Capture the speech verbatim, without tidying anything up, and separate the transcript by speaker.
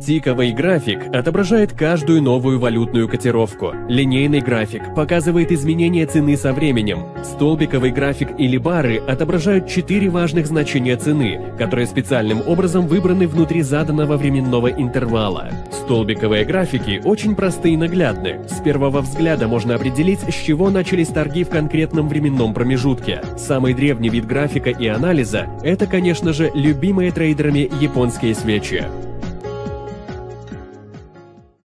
Speaker 1: Тиковый график отображает каждую новую валютную котировку. Линейный график показывает изменения цены со временем. Столбиковый график или бары отображают четыре важных значения цены, которые специальным образом выбраны внутри заданного временного интервала. Столбиковые графики очень просты и наглядны. С первого взгляда можно определить, с чего начались торги в конкретном временном промежутке. Самый древний вид графика и анализа – это, конечно же, любимые трейдерами японские свечи.